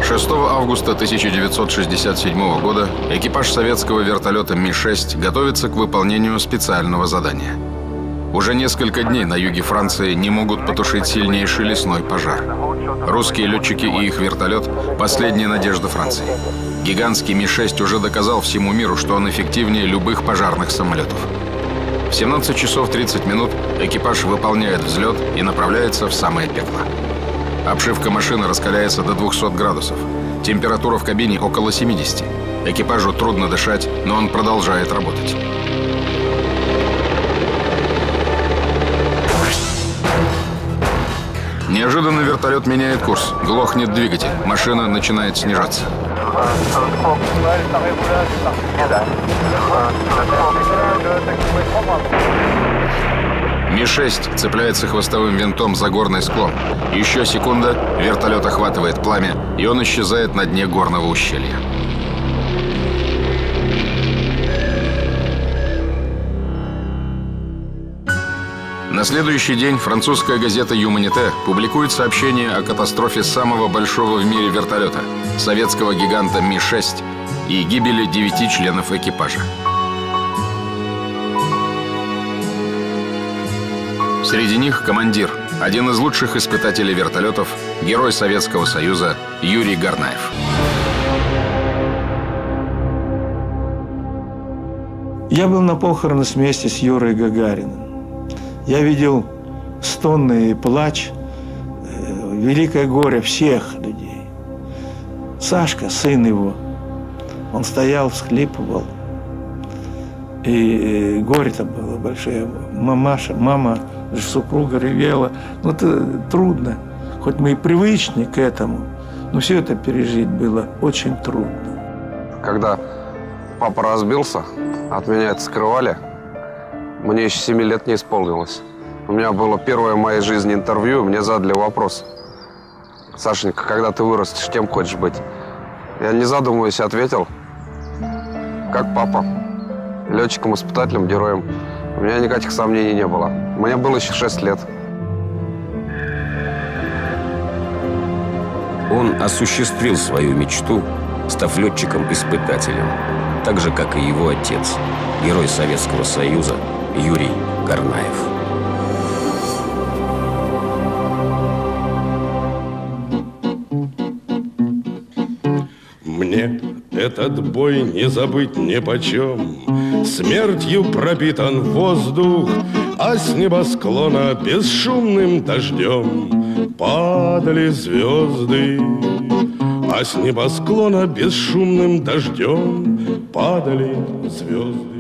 6 августа 1967 года экипаж советского вертолета Ми-6 готовится к выполнению специального задания. Уже несколько дней на юге Франции не могут потушить сильнейший лесной пожар. Русские летчики и их вертолет – последняя надежда Франции. Гигантский Ми-6 уже доказал всему миру, что он эффективнее любых пожарных самолетов. В 17 часов 30 минут экипаж выполняет взлет и направляется в самое пекло. Обшивка машины раскаляется до 200 градусов. Температура в кабине около 70. Экипажу трудно дышать, но он продолжает работать. Неожиданно вертолет меняет курс. Глохнет двигатель. Машина начинает снижаться. Ми-6 цепляется хвостовым винтом за горный склон. Еще секунда, вертолет охватывает пламя, и он исчезает на дне горного ущелья. На следующий день французская газета «Юманите» публикует сообщение о катастрофе самого большого в мире вертолета – советского гиганта Ми-6 и гибели 9 членов экипажа. Среди них командир, один из лучших испытателей вертолетов, герой Советского Союза Юрий Горнаев. Я был на похоронах вместе с Юрой Гагариным. Я видел стоны и плач, великое горе всех людей. Сашка, сын его, он стоял, всхлипывал. И горе-то было большое. Мама, супруга ревела. Ну, это трудно. Хоть мы и привычны к этому, но все это пережить было очень трудно. Когда папа разбился, от меня это скрывали. Мне еще 7 лет не исполнилось. У меня было первое в моей жизни интервью, мне задали вопрос: Сашенька, когда ты вырастешь, кем хочешь быть? Я, не задумываясь, ответил: как папа, летчиком-испытателем, героем. У меня никаких сомнений не было. Мне было еще 6 лет. Он осуществил свою мечту, став летчиком-испытателем, так же, как и его отец, герой Советского Союза Юрий Горнаев. Мне этот бой не забыть нипочем. Смертью пропитан воздух, а с небосклона бесшумным дождем падали звезды. А с небосклона бесшумным дождем падали звезды.